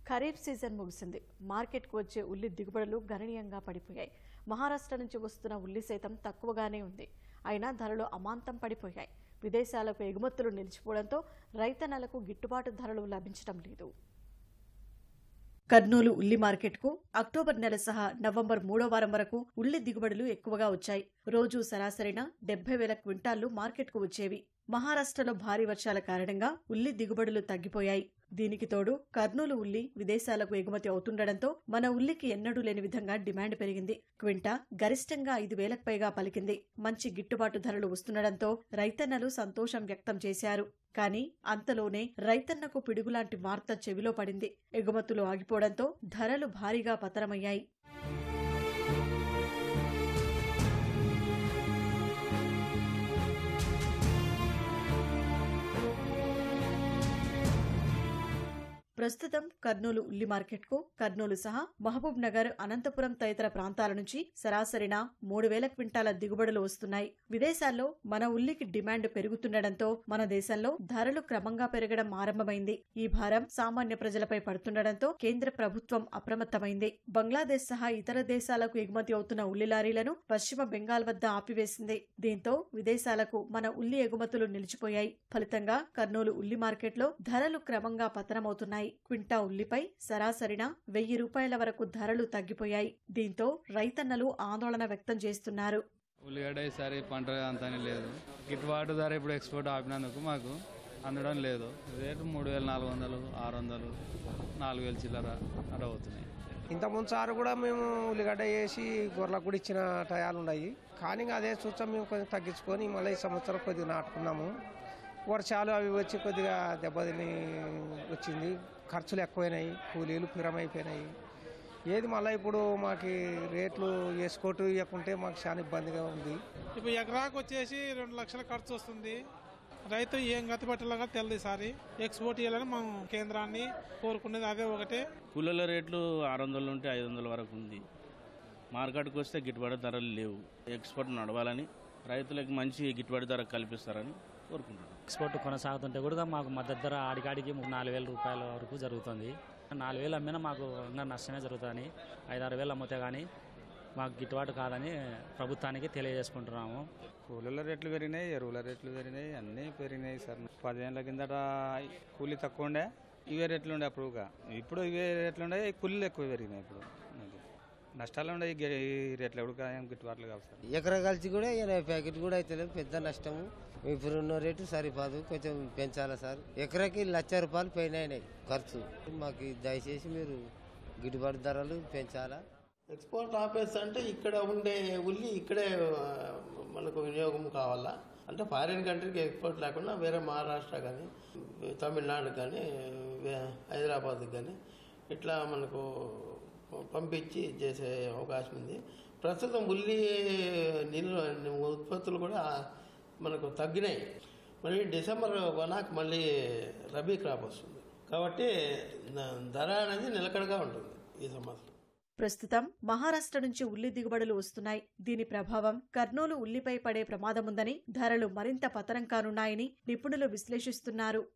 Kharif season ముగిసింది. మార్కెట్కు వచ్చే ఉల్లి దిగుబడులు గణనీయంగా పడిపోయాయి. మహారాష్ట్ర నుంచి వస్తున్న ఉల్లి సైతం తక్కువగానే ఉంది. అయినా ధరలు అమాంతం పడిపోయాయి. విదేశాలకు ఎగుమతులు నిలిచిపోవడంతో రైతన్నలకు గిట్టుబాటు ధరలు లభించడం లేదు. కర్నూలు ఉల్లి మార్కెట్కు అక్టోబర్ నెల సహా నవంబర్ 3వ వారం వరకు ఉల్లి దిగుబడులు ఎక్కువగా వచ్చాయి. రోజు సరాసరిన 70,000 క్వింటాళ్లు మార్కెట్కు వచ్చేవి. మహారాష్ట్రలో భారీ వర్షాల కారణంగా ఉల్లి దిగుబడులు తగ్గిపోయాయి. దీనికి తోడు కర్నూలు ఉల్లి విదేశాలకు ఎగుమతి అవుతుండటంతో మన ఉల్లికి ఎన్నడూ లేని విధంగా డిమాండ్ పెరిగింది. క్వింటా గరిష్టంగా 5,000కు పైగా పలికింది. మంచి గిట్టుబాటు ధరలు వస్తుండటంతో రైతన్నలు సంతోషం వ్యక్తం చేశారు. కానీ అంతలోనే రైతన్నకు పిడుగులాంటి వార్త చెవిలో పడింది. ఎగుమతులు ఆగిపోవడంతో ధరలు భారీగా పతనమయ్యాయి. ప్రస్తుతం కర్నూలు ఉల్లి మార్కెట్కు కర్నూలు సహా మహబూబ్ నగర్, అనంతపురం తదితర ప్రాంతాల నుంచి సరాసరిన 3,000 క్వింటాల దిగుబడులు వస్తున్నాయి. విదేశాల్లో మన ఉల్లికి డిమాండ్ పెరుగుతుండటంతో మన దేశంలో ధరలు క్రమంగా పెరగడం ఆరంభమైంది. ఈ భారం సామాన్య ప్రజలపై పడుతుండటంతో కేంద్ర ప్రభుత్వం అప్రమత్తమైంది. బంగ్లాదేశ్ సహా ఇతర దేశాలకు ఎగుమతి అవుతున్న ఉల్లి లారీలను పశ్చిమ బెంగాల్ వద్ద ఆపివేసింది. దీంతో విదేశాలకు మన ఉల్లి ఎగుమతులు నిలిచిపోయాయి. ఫలితంగా కర్నూలు ఉల్లి మార్కెట్లో ధరలు క్రమంగా పతనమవుతున్నాయి. క్వింటా ఉల్లిపై సరాసరిన 1,000 రూపాయల వరకు ధరలు తగ్గిపోయాయి. దీంతో రైతన్నలు ఆందోళన వ్యక్తం చేస్తున్నారు. ఉల్లిగడ్డ ఈసారి పంట అంతానే లేదు. గిట్టుబాటు ధర ఇప్పుడు ఎక్స్పోర్ట్ ఆపినందుకు మాకు అందడం లేదు. రేటు 3,400, 600, 4,000 చిల్లర అలా అవుతున్నాయి. ఇంతకుముందు సార్ కూడా మేము ఉల్లిగడ్డ వేసి గొర్రెలకు కూడా ఇచ్చిన టయాలు ఉన్నాయి. కానీ అదే చూస్తాం మేము కొంచెం తగ్గించుకొని మళ్ళీ ఈ సంవత్సరం కొద్దిగా నాటుకున్నాము. వర్షాలు అవి వచ్చి కొద్దిగా దెబ్బతిని వచ్చింది. ఖర్చులు ఎక్కువైనాయి, కూలీలు పిరమైపోయినాయి. ఏది మళ్ళీ ఇప్పుడు మాకు రేట్లు వేసుకోటు ఇవ్వకుంటే మాకు చాలా ఇబ్బందిగా ఉంది. ఇప్పుడు ఎకరాకు వచ్చేసి 2 లక్షల ఖర్చు వస్తుంది. రైతు ఏం గతి పట్టేలాగా తెలదు. ఈసారి ఎక్స్పోర్ట్ చేయాలని మనం కేంద్రాన్ని కోరుకునేది అదే ఒకటే. కూలీల రేట్లు 600 నుండి 500 వరకు ఉంది. మార్కెట్కి వస్తే గిట్టుబాటు ధరలు లేవు. ఎక్స్పోర్ట్ నడవాలని రైతులకు మంచి గిట్టుబాటు ధర కల్పిస్తారని కోరుకుంటున్నాం. ఎక్స్పోర్ట్ కొనసాగుతుంటే కూడా మాకు మద్దతు ధర ఆడికాడికి 4,000 రూపాయల వరకు జరుగుతుంది. 4,000 అమ్మినా మాకు ఇంకా నష్టమే జరుగుతుందని 5-6 వేలు అమ్మితే కానీ మాకు గిట్టుబాటు కాదని ప్రభుత్వానికి తెలియజేసుకుంటున్నాము. కూలీల రేట్లు పెరిగినాయి, ఎరువుల రేట్లు పెరిగినాయి, అన్నీ పెరిగినాయి సార్. 10 ఏళ్ళ కిందట కూలీ తక్కువ ఉండే, ఇవే రేట్లు ఉండే అప్పుడుగా. ఇప్పుడు ఇవే రేట్లు ఉండే, కూలీలు ఎక్కువ పెరిగినాయి. ఇప్పుడు నష్టాలు ఉండే, ఈ రేట్లు ఎప్పుడు గిట్టుబాట్లు కావు సార్. ఎకరా కలిసి కూడా 80 ప్యాకెట్ కూడా అయితే పెద్ద నష్టము. ఇప్పుడున్న రేటు సరిపోదు, కొంచెం పెంచాలా సార్. ఎకరాకి 1,00,000 రూపాయలు పైన ఖర్చు. మాకు దయచేసి మీరు గిట్టుబాటు ధరలు పెంచాలా. ఎక్స్పోర్ట్ ఆపేసి అంటే ఇక్కడ ఉండే ఉల్లి ఇక్కడే మనకు వినియోగం కావాలా అంటే ఫారిన్ కంట్రీకి ఎక్స్పోర్ట్ లేకుండా వేరే మహారాష్ట్ర కానీ, తమిళనాడు కానీ, హైదరాబాద్కి కానీ ఇట్లా మనకు పంపించి చేసే అవకాశం ఉంది. ప్రస్తుతం ఉల్లి ఉత్పత్తులు కూడా మనకు తగ్గినాయి. మరి డిసెంబర్ 1 మళ్ళీ రబీ క్రాప్ వస్తుంది కాబట్టి ధర అనేది నిలకడగా ఉంటుంది ఈ సంవత్సరం. ప్రస్తుతం మహారాష్ట్ర నుంచి ఉల్లి దిగుబడులు వస్తున్నాయి. దీని ప్రభావం కర్నూలు ఉల్లిపై పడే ప్రమాదముందని, ధరలు మరింత పతనం కానున్నాయని నిపుణులు విశ్లేషిస్తున్నారు.